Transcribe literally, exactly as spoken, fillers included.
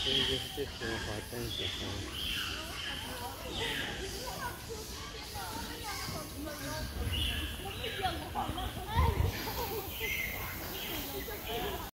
所以就是这时候划真喜欢。